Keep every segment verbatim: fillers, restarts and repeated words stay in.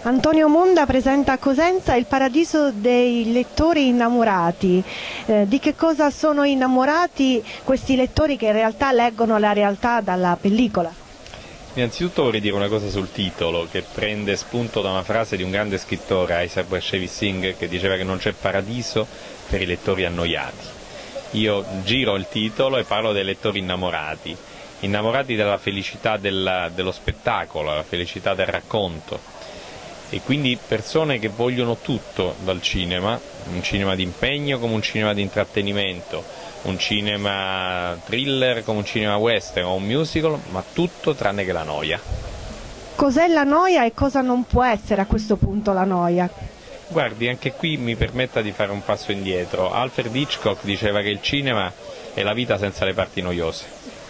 Antonio Monda presenta a Cosenza Il paradiso dei lettori innamorati. Eh, di che cosa sono innamorati questi lettori che in realtà leggono la realtà dalla pellicola? Innanzitutto vorrei dire una cosa sul titolo, che prende spunto da una frase di un grande scrittore, Isaac Bashevis Singer, che diceva che non c'è paradiso per i lettori annoiati. Io giro il titolo e parlo dei lettori innamorati, innamorati della felicità della, dello spettacolo, la felicità del racconto. E quindi persone che vogliono tutto dal cinema, un cinema di impegno come un cinema di intrattenimento, un cinema thriller come un cinema western o un musical, ma tutto tranne che la noia. Cos'è la noia e cosa non può essere a questo punto la noia? Guardi, anche qui mi permetta di fare un passo indietro. Alfred Hitchcock diceva che il cinema è la vita senza le parti noiose.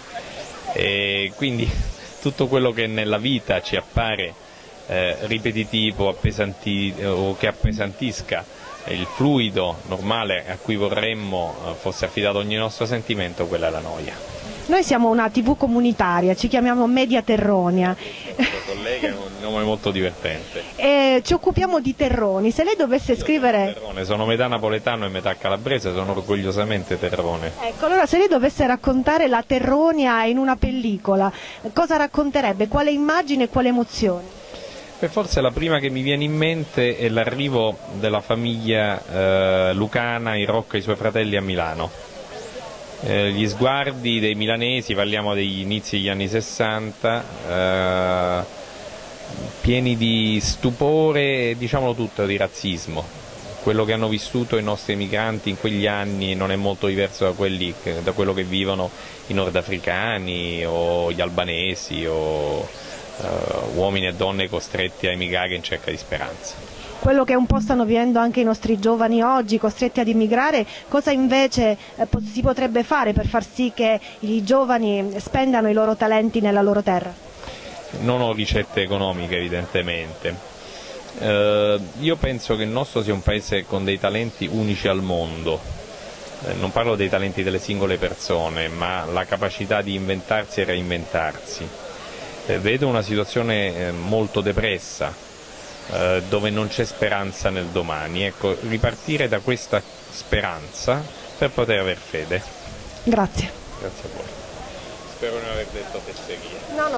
E quindi tutto quello che nella vita ci appare Eh, ripetitivo appesanti, o che appesantisca il fluido normale a cui vorremmo eh, fosse affidato ogni nostro sentimento, quella è la noia. Noi siamo una tivù comunitaria, ci chiamiamo Media Terronia. Collega, è un nome molto divertente. E ci occupiamo di terroni. Se lei dovesse Io scrivere... sono, terrone, sono metà napoletano e metà calabrese, sono orgogliosamente terrone. Ecco, allora se lei dovesse raccontare la Terronia in una pellicola, cosa racconterebbe? Quale immagine e quale emozione? E forse la prima che mi viene in mente è l'arrivo della famiglia eh, lucana, in Rocco e i suoi fratelli a Milano. Eh, gli sguardi dei milanesi, parliamo degli inizi degli anni sessanta, eh, pieni di stupore e diciamolo tutto, di razzismo. Quello che hanno vissuto i nostri emigranti in quegli anni non è molto diverso da, quelli, da quello che vivono i nordafricani o gli albanesi o Uh, uomini e donne costretti a emigrare in cerca di speranza. Quello che un po' stanno vivendo anche i nostri giovani oggi, costretti ad immigrare, cosa invece eh, si potrebbe fare per far sì che i giovani spendano i loro talenti nella loro terra? Non ho ricette economiche evidentemente. Uh, io penso che il nostro sia un paese con dei talenti unici al mondo. Eh, non parlo dei talenti delle singole persone, ma la capacità di inventarsi e reinventarsi. Eh, vedo una situazione eh, molto depressa, eh, dove non c'è speranza nel domani. Ecco, ripartire da questa speranza per poter aver fede. Grazie. Grazie a voi. Spero di non aver detto fesserie. No, no.